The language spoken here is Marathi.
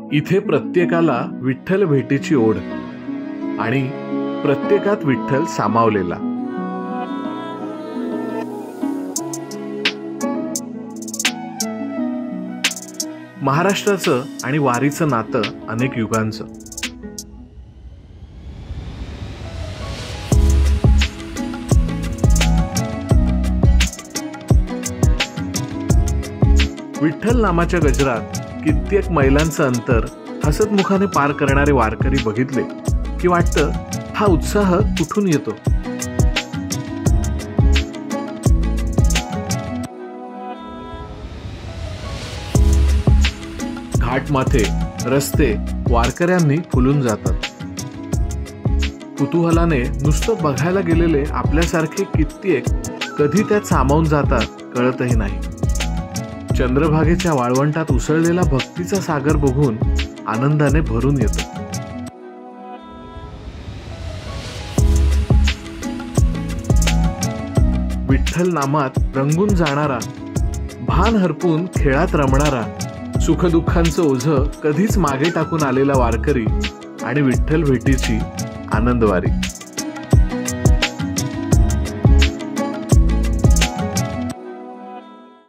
इथे प्रत्येकाला विठ्ठल भेटीची ओढ आणि प्रत्येकात विठ्ठल सामावलेला. महाराष्ट्राचं आणि वारीचं नातं अनेक युगांचं. विठ्ठल नामाच्या गजरात कित्येक मैलांचं अंतर हसतमुखाने पार करणारे वारकरी बघितले की वाटतं हा उत्साह कुठून येतो. घाटमाथे, रस्ते वारकऱ्यांनी फुलून जातात. कुतूहलाने नुसतं बघायला गेलेले आपल्यासारखे कित्येक कधी त्यात सामावून जातात कळतही नाही. चंद्रभागेच्या वाळवंटात उसळलेला भक्तीचा सागर बघून आनंदाने भरून येतो. विठ्ठल नामात रंगून जाणारा, भान हरपून खेळात रमणारा, सुखदुःखांचं ओझं कधीच मागे टाकून आलेला वारकरी आणि विठ्ठल भेटीची आनंदवारी.